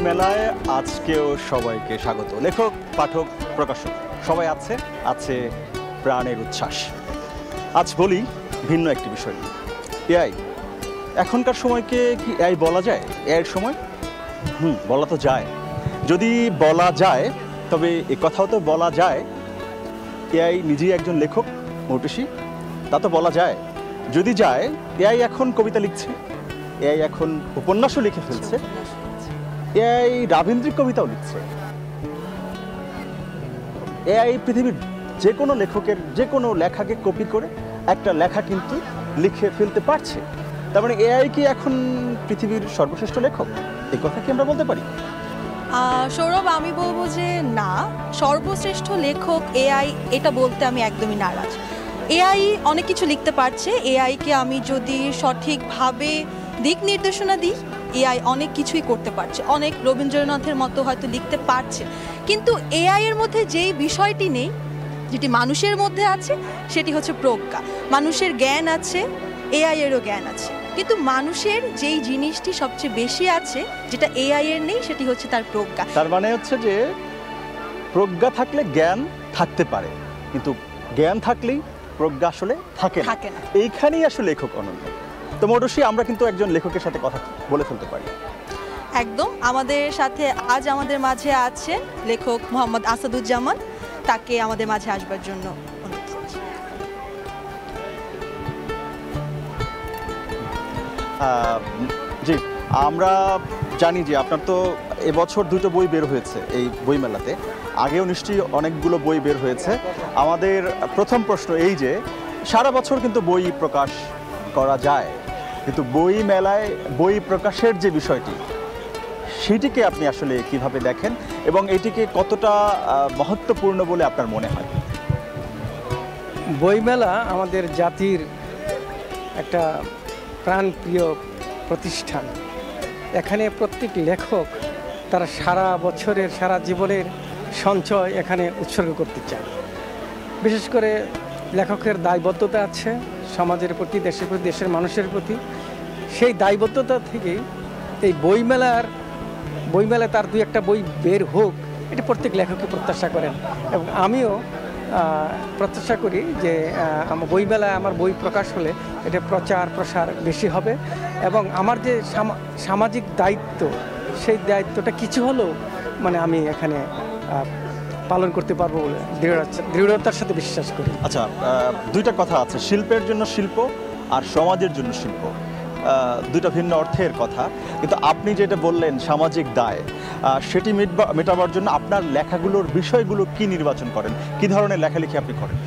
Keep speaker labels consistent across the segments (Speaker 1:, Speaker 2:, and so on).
Speaker 1: মেলায় আজকেও সবাইকে স্বাগত। লেখক, পাঠক, প্রকাশক সবাই আছে প্রাণের উচ্ছ্বাস। আজ বলি ভিন্ন একটি বিষয় নিয়ে, এআই। এখনকার সময়কে কি এআই বলা যায়? এআইয়ের সময় বলা তো যায়। যদি বলা যায় তবে এ কথাও তো বলা যায় এআই নিজেই একজন লেখক, মৌটুসী, তা তো বলা যায়। যদি যায়, এআই এখন কবিতা লিখছে, এআই এখন উপন্যাসও লিখে ফেলছে, এআই রাবীন্দ্রিক কবিতাও লিখছে। এআই পৃথিবীর যে কোনো লেখকের যে কোনো লেখাকে কপি করে একটা লেখা কিন্তু লিখে ফেলতে পারছে। তার মানে এআই কি এখন পৃথিবীর সর্বশ্রেষ্ঠ লেখক? এই কথা কি আমরা বলতে পারি?
Speaker 2: সৌরভ, আমি বলবো যে না, সর্বশ্রেষ্ঠ লেখক এআই এটা বলতে আমি একদমই নারাজ। এআই অনেক কিছু লিখতে পারছে। এআইকে আমি যদি সঠিকভাবে দিক নির্দেশনা দিই, এআই অনেক কিছুই করতে পারছে, অনেক রবীন্দ্রনাথের মতো হয়তো লিখতে পারছে। কিন্তু এআই এর মধ্যে যেই বিষয়টি নেই, যেটি মানুষের মধ্যে আছে, সেটি হচ্ছে প্রজ্ঞা। মানুষের জ্ঞান আছে, এআই এরও জ্ঞান আছে, কিন্তু মানুষের যেই জিনিসটি সবচেয়ে বেশি আছে, যেটা এআই এর নেই, সেটি হচ্ছে তার প্রজ্ঞা।
Speaker 1: তার মানে হচ্ছে যে প্রজ্ঞা থাকলে জ্ঞান থাকতে পারে, কিন্তু জ্ঞান থাকলেই প্রজ্ঞা আসলে থাকে না। এইখানেই আসলে লেখক অনন্য। তো মৌটুসী, আমরা কিন্তু একজন লেখকের সাথে কথা বলে ফেলতে পারি।
Speaker 2: একদম। আমাদের সাথে আজ আমাদের মাঝে আছে লেখক মোহাম্মদ আসাদুজ্জামান। তাকে আমাদের মাঝে আসবার জন্য অনুরোধ করছি।
Speaker 1: জি, আমরা জানি যে আপনার তো এবছর দুটো বই বের হয়েছে এই বইমেলাতে, আগেও নিশ্চয়ই অনেকগুলো বই বের হয়েছে। আমাদের প্রথম প্রশ্ন এই যে, সারা বছর কিন্তু বই প্রকাশ করা যায়, কিন্তু বই মেলায় বই প্রকাশের যে বিষয়টি, সেটিকে আপনি আসলে কিভাবে দেখেন এবং এটিকে কতটা মহত্বপূর্ণ বলে আপনার মনে হয়?
Speaker 3: বইমেলা আমাদের জাতির একটা প্রাণপ্রিয় প্রতিষ্ঠান। এখানে প্রত্যেক লেখক তারা সারা বছরের, সারা জীবনের সঞ্চয় এখানে উৎসর্গ করতে চায়। বিশেষ করে লেখকের দায়বদ্ধতা আছে সমাজের প্রতি, দেশের প্রতি, দেশের মানুষের প্রতি। সেই দায়বদ্ধতা থেকে এই বইমেলায় তার দুই একটা বই বের হোক, এটা প্রত্যেক লেখকই প্রত্যাশা করেন এবং আমিও প্রত্যাশা করি যে আমার বইমেলায় আমার বই প্রকাশ হলে এটা প্রচার প্রসার বেশি হবে এবং আমার যে সামাজিক দায়িত্ব, সেই দায়িত্বটা কিছু হলেও আমি এখানে পালন করতে পারবো বলে দৃঢ়তার সাথে বিশ্বাস করি।
Speaker 1: আচ্ছা, দুইটা কথা আছে, শিল্পের জন্য শিল্প আর সমাজের জন্য শিল্প, দুইটা ভিন্ন অর্থের কথা। কিন্তু আপনি যেটা বললেন সামাজিক দায়, সেটি মেটাবার জন্য আপনার লেখাগুলোর বিষয়গুলো কি নির্বাচন করেন? কি ধরনের লেখালেখি আপনি করেন?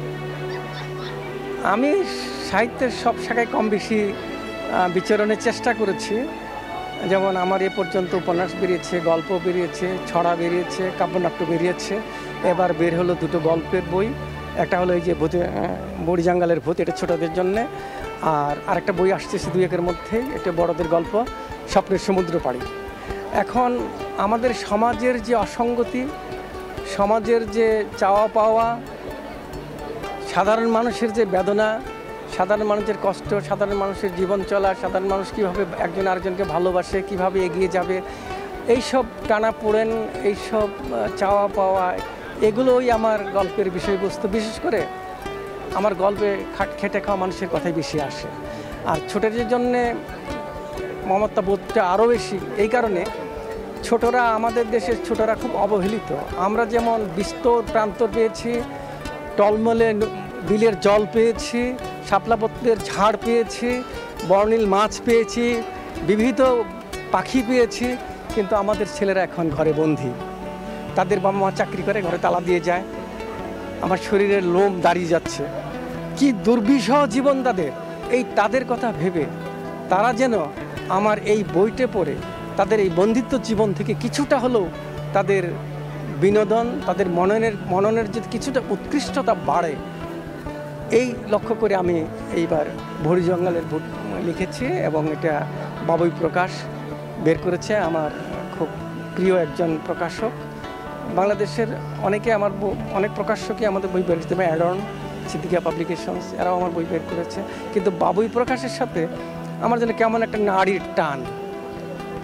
Speaker 3: আমি সাহিত্যের সব শাখায় কম বেশি বিচরণের চেষ্টা করেছি। যেমন আমার এ পর্যন্ত উপন্যাস বেরিয়েছে, গল্প বেরিয়েছে, ছড়া বেরিয়েছে, কাব্যনাট্য বেরিয়েছে। এবার বের হলো দুটো গল্পের বই। একটা হলো এই যে বুড়ি জঙ্গলের ভূত, এটা ছোটদের জন্যে, আর আরেকটা বই আসতেছে দুই একের মধ্যে, এটা বড়দের গল্প, স্বপ্নের সমুদ্র পাড়ি। এখন আমাদের সমাজের যে অসঙ্গতি, সমাজের যে চাওয়া পাওয়া, সাধারণ মানুষের যে বেদনা, সাধারণ মানুষের কষ্ট, সাধারণ মানুষের জীবন চলা, সাধারণ মানুষ কীভাবে একজন আরেকজনকে ভালোবাসে, কিভাবে এগিয়ে যাবে, এইসব টানাপোড়েন, এইসব চাওয়া পাওয়া, এগুলোই আমার গল্পের বিষয়বস্তু। বিশেষ করে আমার গল্পে খেটে খাওয়া মানুষের কথাই বেশি আসে। আর ছোটদের জন্যে মমতা বোধটা আরও বেশি, এই কারণে ছোটরা, আমাদের দেশের ছোটরা খুব অবহেলিত। আমরা যেমন বিস্তর প্রান্তর পেয়েছি, টলমলে বিলের জল পেয়েছি, শাপলাপত্রের ঝাড় পেয়েছি, বর্ণিল মাছ পেয়েছি, বিবিধ পাখি পেয়েছি, কিন্তু আমাদের ছেলেরা এখন ঘরে বন্দী। তাদের বাবা মা চাকরি করে, ঘরে তালা দিয়ে যায়। আমার শরীরের লোম দাঁড়িয়ে যাচ্ছে। কি দুর্বিষহ জীবন তাদের কথা ভেবে তারা যেন আমার এই বইটা পড়ে তাদের এই বন্দিত্ব জীবন থেকে কিছুটা হলেও তাদের বিনোদন, তাদের মননের যে কিছুটা উৎকৃষ্টতা বাড়ে, এই লক্ষ্য করে আমি এইবার বুড়ি জঙ্গলের ভূত লিখেছি এবং এটা বাবুই প্রকাশ বের করেছে। আমার খুব প্রিয় একজন প্রকাশক। বাংলাদেশের অনেক প্রকাশকই আমাদের বই বের করেছে, অ্যাডন, সিদ্দিকিয়া পাবলিকেশনস, এরাও আমার বই বের করেছে। কিন্তু বাবুই প্রকাশের সাথে আমার যেন কেমন একটা নাড়ির টান।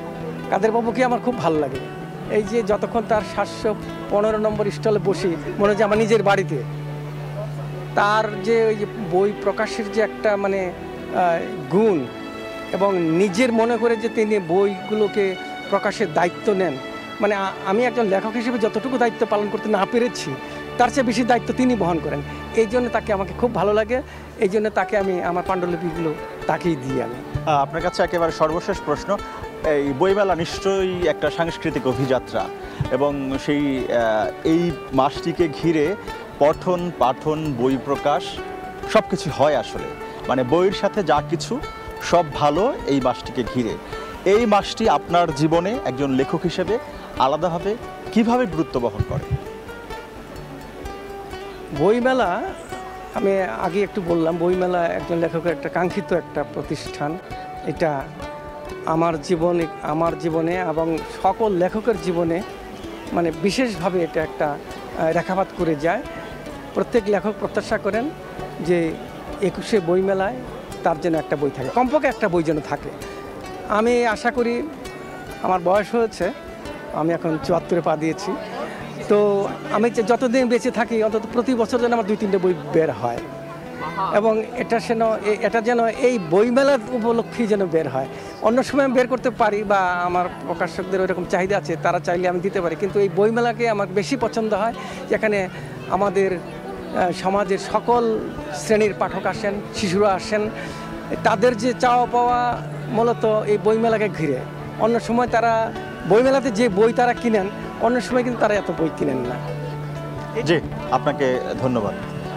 Speaker 3: কাদের বাবুকে আমার খুব ভালো লাগে। এই যে যতক্ষণ তার 715 নম্বর স্টলে বসি মনে হয় যে আমার নিজের বাড়িতে। তার যে ওই যে বই প্রকাশের যে একটা মানে গুণ এবং নিজের মনে করে যে তিনি বইগুলোকে প্রকাশের দায়িত্ব নেন, মানে আমি একজন লেখক হিসেবে যতটুকু দায়িত্ব পালন করতে না পেরেছি তার চেয়ে বেশি দায়িত্ব তিনি বহন করেন। এই জন্য তাকে আমাকে খুব ভালো লাগে, এই জন্য তাকে আমি আমার পাণ্ডুলিপিগুলো তাকেই দিই। আমি
Speaker 1: আপনার কাছে একেবারে সর্বশেষ প্রশ্ন, এই বইমেলা নিশ্চয়ই একটা সাংস্কৃতিক অভিযাত্রা এবং সেই এই মাসটিকে ঘিরে পঠন পাঠন বই প্রকাশ সব কিছু হয় আসলে, মানে বইয়ের সাথে যা কিছু সব ভালো এই মাসটিকে ঘিরে। এই মাসটি আপনার জীবনে একজন লেখক হিসেবে আলাদাভাবে কিভাবে গুরুত্ব বহন করে?
Speaker 3: বইমেলা আমি আগে একটু বললাম, বইমেলা একজন লেখকের একটা কাঙ্ক্ষিত একটা প্রতিষ্ঠান। এটা আমার জীবনে এবং সকল লেখকের জীবনে মানে বিশেষভাবে এটা একটা রেখাপাত করে যায়। প্রত্যেক লেখক প্রত্যাশা করেন যে 21শে বইমেলায় তার জন্য একটা বই থাকে, কমপক্ষে একটা বই যেন থাকে। আমি আশা করি, আমার বয়স হয়েছে, আমি এখন 74-এ পা দিয়েছি, তো আমি যতদিন বেঁচে থাকি অন্তত প্রতি বছর যেন আমার 2-3টে বই বের হয় এবং এটা যেন এই বইমেলার উপলক্ষেই যেন বের হয়। অন্য সময় আমি বের করতে পারি বা আমার প্রকাশকদের ওইরকম চাহিদা আছে, তারা চাইলে আমি দিতে পারি, কিন্তু এই বইমেলাকে আমার বেশি পছন্দ হয়, যেখানে আমাদের সমাজের সকল শ্রেণীর পাঠক আসেন, শিশুরা আসেন, তাদের যে চাওয়া পাওয়া মূলত এই বইমেলাকে ঘিরে। অন্য সময় তারা বইমেলাতে যে বই তারা কিনেন, অন্য সময় কিন্তু তারা এত বই কিনেন না।
Speaker 1: জি, আপনাকে ধন্যবাদ।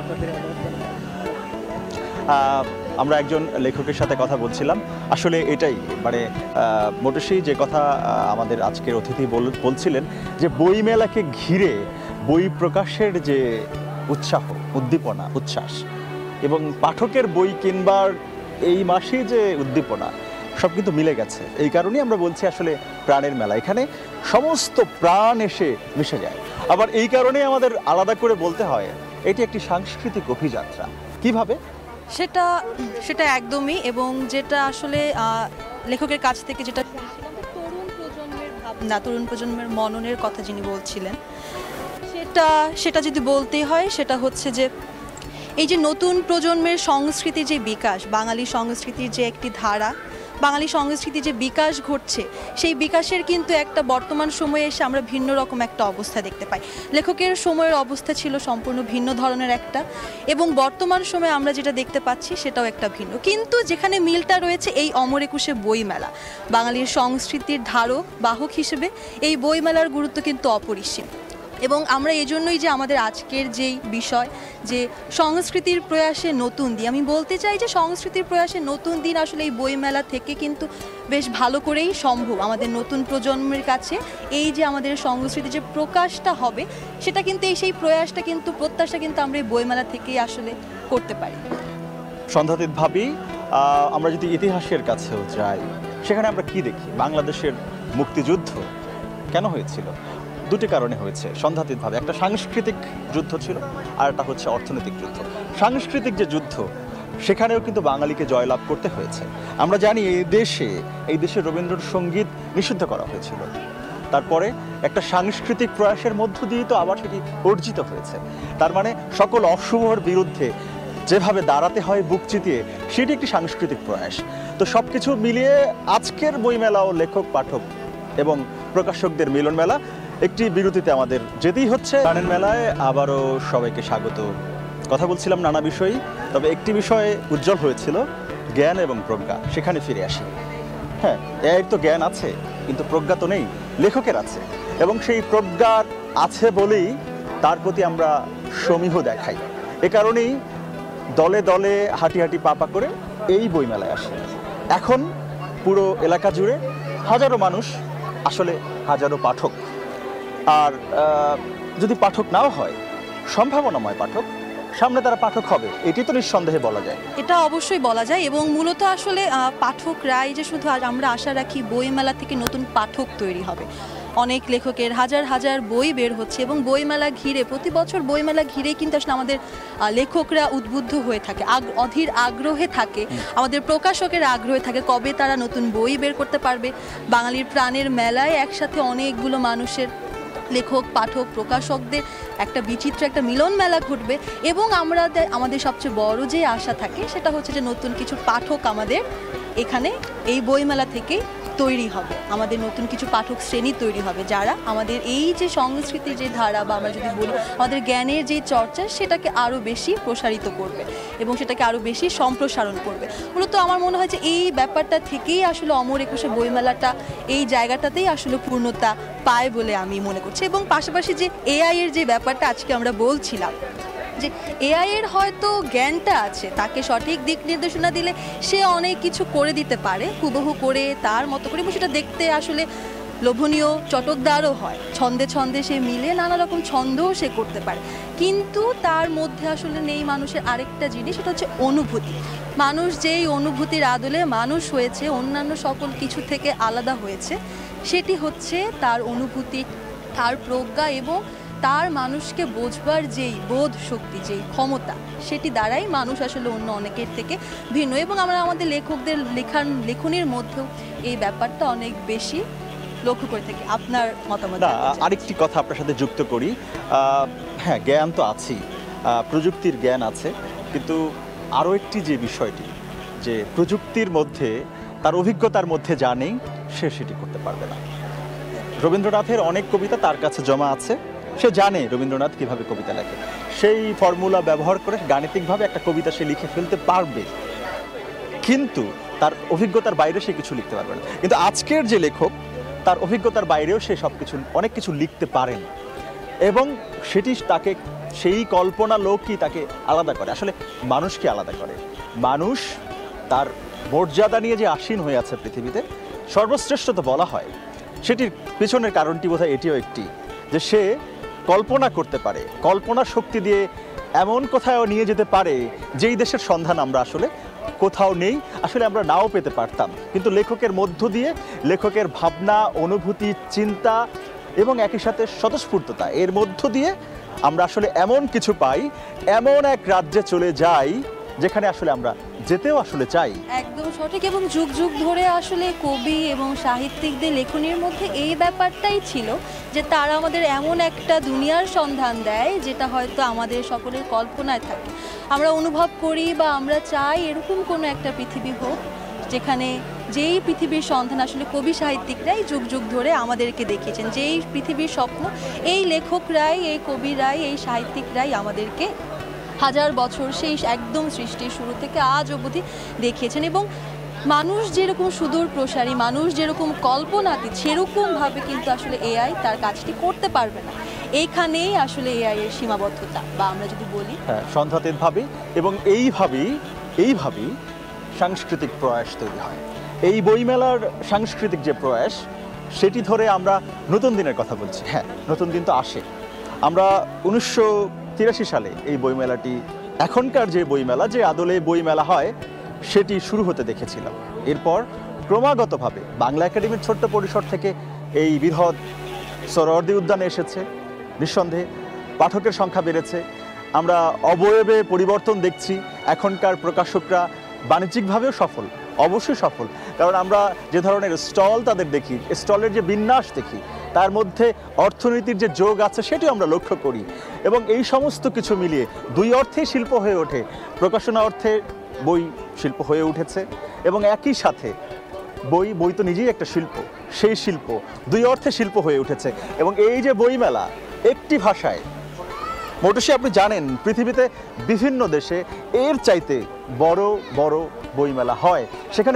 Speaker 1: আমরা একজন লেখকের সাথে কথা বলছিলাম, আসলে এটাই মানে মোটেশই যে কথা আমাদের আজকের অতিথি বলছিলেন যে বইমেলাকে ঘিরে বই প্রকাশের যে উৎসাহ, উদ্দীপনা, উচ্ছ্বাস এবং পাঠকের বই কিনবার এই মাসে যে উদ্দীপনা সব কিন্তু মিলে গেছে। এই কারণেই আমরা বলছি আসলে প্রাণের মেলা, এখানে সমস্ত প্রাণ এসে মিশে যায়। আবার এই কারণেই আমাদের আলাদা করে বলতে হয় এটি একটি সাংস্কৃতিক অভিযাত্রা। কিভাবে?
Speaker 2: সেটা একদমই, এবং যেটা আসলে লেখকের কাছ থেকে যেটা শুনছিলাম, তরুণ প্রজন্মের ভাবনা, তরুণ প্রজন্মের মননের কথা যিনি বলছিলেন, সেটা যদি বলতে হয় সেটা হচ্ছে যে এই যে নতুন প্রজন্মের সংস্কৃতির যে বিকাশ, বাঙালি সংস্কৃতির যে একটি ধারা, বাঙালি সংস্কৃতির যে বিকাশ ঘটছে, সেই বিকাশের কিন্তু একটা বর্তমান সময়ে এসে আমরা ভিন্ন রকম একটা অবস্থা দেখতে পাই। লেখকের সময়ের অবস্থা ছিল সম্পূর্ণ ভিন্ন ধরনের একটা, এবং বর্তমান সময়ে আমরা যেটা দেখতে পাচ্ছি সেটাও একটা ভিন্ন, কিন্তু যেখানে মিলটা রয়েছে এই অমর একুশে বইমেলা বাঙালির সংস্কৃতির ধারক বাহক হিসেবে এই বইমেলার গুরুত্ব কিন্তু অপরিসীম। এবং আমরা এজন্যই যে আমাদের আজকের যেই বিষয় যে সংস্কৃতির প্রয়াসে নতুন দিন, আমি বলতে চাই যে সংস্কৃতির প্রয়াসে নতুন দিন আসলে এই বইমেলা থেকে কিন্তু বেশ ভালো করেই সম্ভব। আমাদের নতুন প্রজন্মের কাছে এই যে আমাদের সংস্কৃতির যে প্রকাশটা হবে, সেটা কিন্তু সেই প্রয়াসটা কিন্তু প্রত্যাশা কিন্তু আমরা এই বইমেলা থেকেই আসলে করতে পারি।
Speaker 1: সন্ধ্যাতীতভাবেই আমরা যদি ইতিহাসের কাছেও যাই, সেখানে আমরা কি দেখি? বাংলাদেশের মুক্তিযুদ্ধ কেন হয়েছিল? দুটি কারণে হয়েছে সন্ধ্যাতীতভাবে। একটা সাংস্কৃতিক যুদ্ধ ছিল, আর একটা হচ্ছে অর্থনৈতিক যুদ্ধ। সাংস্কৃতিক যে যুদ্ধ, সেখানেও কিন্তু বাঙালিকে জয়লাভ করতে হয়েছে। আমরা জানি এই দেশে রবীন্দ্রসঙ্গীত নিষিদ্ধ করা হয়েছিল, তারপরে একটা সাংস্কৃতিক প্রয়াসের মধ্য দিয়ে তো আবার সেটি অর্জিত হয়েছে। তার মানে সকল অশুভর বিরুদ্ধে যেভাবে দাঁড়াতে হয় বুক চিতিয়ে, সেটি একটি সাংস্কৃতিক প্রয়াস। তো সব কিছু মিলিয়ে আজকের বইমেলা ও লেখক পাঠক এবং প্রকাশকদের মিলন মেলা। একটি বিরতিতে আমাদের যেতেই হচ্ছে। প্রাণের মেলায় আবারও সবাইকে স্বাগত। কথা বলছিলাম নানা বিষয়ই, তবে একটি বিষয়ে উজ্জ্বল হয়েছিল, জ্ঞান এবং প্রজ্ঞা। সেখানে ফিরে আসি। হ্যাঁ, এর তো জ্ঞান আছে, কিন্তু প্রজ্ঞা তো নেই, লেখকের আছে, এবং সেই প্রজ্ঞার আছে বলেই তার প্রতি আমরা সমীহ দেখাই। এ কারণেই দলে দলে হাঁটি হাঁটি পা করে এই বইমেলায় আসে। এখন পুরো এলাকা জুড়ে হাজারো মানুষ, আসলে হাজারো পাঠক। আর যদি পাঠক নাও হয়, সম্ভাবনাময় পাঠক, সামনে তারা পাঠক হবে, এটি তো নিঃসন্দেহে বলা যায়।
Speaker 2: এটা অবশ্যই বলা যায়, এবং মূলত আসলে পাঠকরাই যে শুধু আমরা আশা রাখি বইমেলা থেকে নতুন পাঠক তৈরি হবে, অনেক লেখকের হাজার হাজার বই বের হচ্ছে এবং বইমেলা ঘিরে প্রতি বছর বইমেলা ঘিরে কিন্তু আসলে আমাদের লেখকরা উদ্বুদ্ধ হয়ে থাকে, অধীর আগ্রহে থাকে, আমাদের প্রকাশকের আগ্রহে থাকে কবে তারা নতুন বই বের করতে পারবে। বাঙালির প্রাণের মেলায় একসাথে অনেকগুলো মানুষের, লেখক, পাঠক, প্রকাশকদের একটা বিচিত্র একটা মিলন মেলা ঘটবে এবং আমাদের সবচেয়ে বড় যে আশা থাকে সেটা হচ্ছে যে নতুন কিছু পাঠক আমাদের এখানে এই বইমেলা থেকেই তৈরি হবে, আমাদের নতুন কিছু পাঠক শ্রেণী তৈরি হবে যারা আমাদের এই যে সংস্কৃতির যে ধারা বা আমরা যদি বলি আমাদের জ্ঞানের যে চর্চা সেটাকে আরও বেশি প্রসারিত করবে এবং সেটাকে আরও বেশি সম্প্রসারণ করবে। মূলত আমার মনে হয় যে এই ব্যাপারটা থেকেই আসলে অমর একুশে বইমেলাটা এই জায়গাটাতেই আসলে পূর্ণতা পায় বলে আমি মনে করছি। এবং পাশাপাশি যে এআই এর যে ব্যাপারটা আজকে আমরা বলছিলাম যে এআই এর হয়তো জ্ঞানটা আছে, তাকে সঠিক দিক নির্দেশনা দিলে সে অনেক কিছু করে দিতে পারে হুবহু করে তার মতো করে, এবং সেটা দেখতে আসলে লোভনীয়, চটকদারও হয়, ছন্দে ছন্দে সে মিলে নানা রকম ছন্দও সে করতে পারে। কিন্তু তার মধ্যে আসলে নেই মানুষের আরেকটা জিনিস, সেটা হচ্ছে অনুভূতি। মানুষ যেই অনুভূতির আদলে মানুষ হয়েছে, অন্যান্য সকল কিছু থেকে আলাদা হয়েছে, সেটি হচ্ছে তার অনুভূতি, তার প্রজ্ঞা এবং তার মানুষকে বোঝবার যেই বোধ শক্তি, যেই ক্ষমতা, সেটি দ্বারাই মানুষ আসলে অন্য অনেকের থেকে ভিন্ন। এবং আমরা আমাদের লেখকদের লেখনীর মধ্যেও এই ব্যাপারটা অনেক বেশি লক্ষ্য করে থাকি। আপনার মতামত?
Speaker 1: আরেকটি কথা আপনার সাথে যুক্ত করি। হ্যাঁ, জ্ঞান তো আছেই, প্রযুক্তির জ্ঞান আছে, কিন্তু আরও একটি যে বিষয়টি, যে প্রযুক্তির মধ্যে তার অভিজ্ঞতার মধ্যে যা নেই সে সেটি করতে পারবে না। রবীন্দ্রনাথের অনেক কবিতা তার কাছে জমা আছে, সে জানে রবীন্দ্রনাথ কিভাবে কবিতা লেখে, সেই ফর্মুলা ব্যবহার করে গাণিতিকভাবে একটা কবিতা সে লিখে ফেলতে পারবে, কিন্তু তার অভিজ্ঞতার বাইরে সে কিছু লিখতে পারবে না। কিন্তু আজকের যে লেখক, তার অভিজ্ঞতার বাইরেও সে সব কিছু, অনেক কিছু লিখতে পারেন এবং সেটি তাকে, সেই কল্পনা লোকই তাকে আলাদা করে, আসলে মানুষকে আলাদা করে। মানুষ তার মর্যাদা নিয়ে যে আসীন হয়ে আছে পৃথিবীতে, সর্বশ্রেষ্ঠ তো বলা হয়, সেটির পিছনের কারণটি বোধহয় এটিও একটি, যে সে কল্পনা করতে পারে, কল্পনা শক্তি দিয়ে এমন কোথাও নিয়ে যেতে পারে যেই দেশের সন্ধান আমরা আসলে কোথাও নেই, আসলে আমরা নাও পেতে পারতাম, কিন্তু লেখকের মধ্য দিয়ে, লেখকের ভাবনা, অনুভূতি, চিন্তা এবং একই সাথে স্বতঃস্ফূর্ততা, এর মধ্য দিয়ে আমরা আসলে এমন কিছু পাই, এমন এক রাজ্যে চলে যাই যেখানে আসলে আমরা যেতেও আসলে চাই।
Speaker 2: একদম সঠিক। এবং যুগ যুগ ধরে আসলে কবি এবং সাহিত্যিকদের লেখনীর মধ্যে এই ব্যাপারটাই ছিল যে তারা আমাদের এমন একটা দুনিয়ার সন্ধান দেয় যেটা হয়তো আমাদের সকলের কল্পনায় থাকে। আমরা অনুভব করি বা আমরা চাই এরকম কোনো একটা পৃথিবী হোক যেখানে, যেই পৃথিবীর সন্ধান আসলে কবি সাহিত্যিকরাই যুগ যুগ ধরে আমাদেরকে দেখিয়েছেন, যেই পৃথিবীর স্বপ্ন এই লেখকরাই, এই কবিরাই, এই সাহিত্যিকরাই আমাদেরকে হাজার বছর সেই একদম সৃষ্টির শুরু থেকে আজ অবধি দেখিয়েছেন। এবং মানুষ যেরকম সুদূর প্রসারী, মানুষ যেরকম কল্পনাতীত, সেরকমভাবে কিন্তু আসলে এআই তার কাজটি করতে পারবে না। এইখানেই আসলে এআই এর সীমাবদ্ধতা, বা আমরা যদি বলি
Speaker 1: হ্যাঁ, সন্ধাতীতভাবে এবং এইভাবেই সাংস্কৃতিক প্রয়াস তৈরি হয়। এই বইমেলার সাংস্কৃতিক যে প্রয়াস, সেটি ধরে আমরা নতুন দিনের কথা বলছি। হ্যাঁ, নতুন দিন তো আসে। আমরা 1983 সালে এই বইমেলাটি, এখনকার যে বইমেলা, যে আদলে বইমেলা হয়, সেটি শুরু হতে দেখেছিলাম। এরপর ক্রমাগতভাবে বাংলা একাডেমির ছোট্ট পরিসর থেকে এই বৃহৎ সরোয়ার্দী উদ্যানে এসেছে, নিঃসন্দেহে পাঠকের সংখ্যা বেড়েছে, আমরা অবয়বে পরিবর্তন দেখছি। এখনকার প্রকাশকরা বাণিজ্যিকভাবেও সফল, অবশ্যই সফল, কারণ আমরা যে ধরনের স্টল তাদের দেখি, স্টলের যে বিন্যাস দেখি, তার মধ্যে অর্থনীতির যে যোগ আছে সেটিও আমরা লক্ষ্য করি। এবং এই সমস্ত কিছু মিলিয়ে দুই অর্থেই শিল্প হয়ে ওঠে, প্রকাশনা অর্থে বই শিল্প হয়ে উঠেছে এবং একই সাথে বই তো নিজেই একটা শিল্প, সেই শিল্প দুই অর্থে শিল্প হয়ে উঠেছে। এবং এই যে বইমেলা, একটি ভাষায়, মোটসি আপনি জানেন পৃথিবীতে বিভিন্ন দেশে এর চাইতে বড় বড় বইমেলা হয়, সেখানে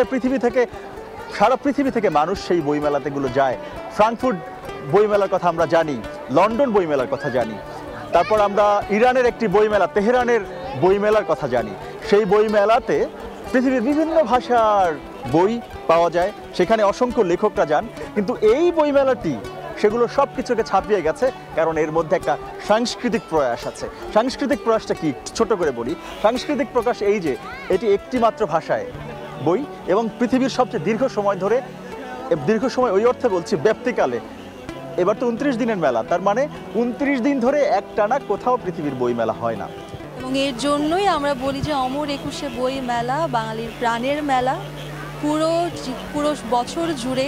Speaker 1: সারা পৃথিবী থেকে মানুষ সেই বইমেলাতেগুলো যায়। ফ্রাঙ্কফুর্ট বইমেলার কথা আমরা জানি, লন্ডন বইমেলার কথা জানি, তারপর আমরা ইরানের একটি বইমেলা, তেহরানের বইমেলার কথা জানি। সেই বইমেলাতে পৃথিবীর বিভিন্ন ভাষার বই পাওয়া যায়, সেখানে অসংখ্য লেখকরা যান, কিন্তু এই বইমেলাটি সেগুলো সব কিছুকে ছাপিয়ে গেছে, কারণ এর মধ্যে একটা সাংস্কৃতিক প্রয়াস আছে। সাংস্কৃতিক প্রয়াসটা কি, ছোট করে বলি। সাংস্কৃতিক প্রকাশ এই যে এটি একটি মাত্র ভাষায় বই এবং পৃথিবীর সবচেয়ে দীর্ঘ সময় ওই অর্থে বলছি, ব্যাপ্তিকালে এবার তো 29 দিনের মেলা, তার মানে 29 দিন ধরে একটানা কোথাও পৃথিবীর বই মেলা হয় না।
Speaker 2: এবং এর জন্যই আমরা বলি যে অমর 21শে বই মেলা বাঙালির প্রাণের মেলা। পুরো বছর জুড়ে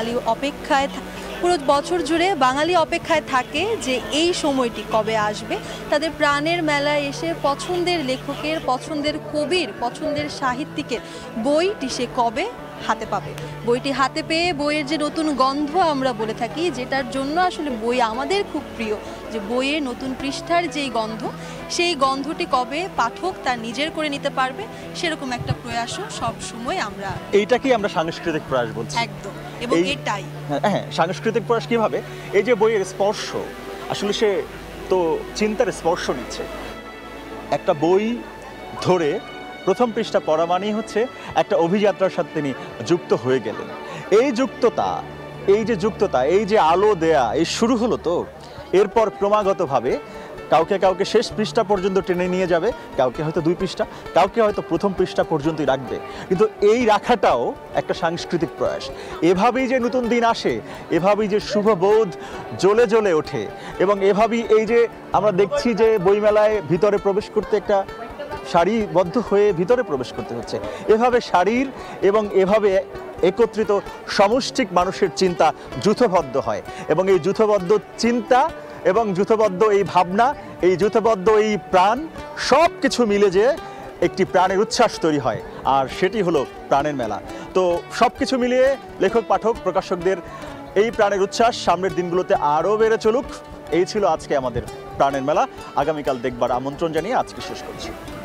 Speaker 2: বাঙালি অপেক্ষায় থাকে যে এই সময়টি কবে আসবে, তাদের প্রাণের মেলায় এসে পছন্দের লেখকের, পছন্দের কবির, পছন্দের সাহিত্যিকের বইটি সে কবে হাতে পাবে। বইটি হাতে পেয়ে বইয়ের যে নতুন গন্ধ আমরা বলে থাকি, যেটার জন্য আসলে বই আমাদের খুব প্রিয়, যে বইয়ের নতুন পৃষ্ঠার যেই গন্ধ, সেই গন্ধটি কবে পাঠক তার নিজের করে নিতে পারবে, সেরকম একটা প্রয়াসও সব সময় আমরা,
Speaker 1: এইটাকেই আমরা সাংস্কৃতিক প্রয়াস বলছি।
Speaker 2: একদম, এবং এটাই
Speaker 1: হ্যাঁ, সাংস্কৃতিক প্রয়াস কিভাবে, এই যে বইয়ের স্পর্শ, আসলে সে তো চিন্তার স্পর্শ নিচ্ছে। একটা বই ধরে প্রথম পৃষ্ঠা পড়া মানেই হচ্ছে একটা অভিযাত্রার সাথে তিনি যুক্ত হয়ে গেলেন। এই যুক্ততা, এই যে আলো দেয়া, এই শুরু হলো তো, এরপর ক্রমাগতভাবে কাউকে শেষ পৃষ্ঠা পর্যন্ত টেনে নিয়ে যাবে, কাউকে হয়তো 2 পৃষ্ঠা, কাউকে হয়তো প্রথম পৃষ্ঠা পর্যন্তই রাখবে। কিন্তু এই রাখাটাও একটা সাংস্কৃতিক প্রয়াস। এভাবেই যে নতুন দিন আসে, এভাবেই যে শুভবোধ জ্বলে জ্বলে ওঠে, এবং এভাবেই এই যে আমরা দেখছি যে বইমেলায় ভিতরে প্রবেশ করতে একটা সারিবদ্ধ হয়ে ভিতরে প্রবেশ করতে হচ্ছে, এভাবে সারির এবং এভাবে একত্রিত সমষ্টিক মানুষের চিন্তা যূথবদ্ধ হয়, এবং এই যূথবদ্ধ চিন্তা এবং যূথবদ্ধ এই ভাবনা, এই যূথবদ্ধ এই প্রাণ, সব কিছু মিলে যে একটি প্রাণের উচ্ছ্বাস তৈরি হয়, আর সেটি হলো প্রাণের মেলা। তো সব কিছু মিলিয়ে লেখক, পাঠক, প্রকাশকদের এই প্রাণের উচ্ছ্বাস সামনের দিনগুলোতে আরও বেড়ে চলুক। এই ছিল আজকে আমাদের প্রাণের মেলা। আগামীকাল দেখবার আমন্ত্রণ জানিয়ে আজকে শেষ করছি।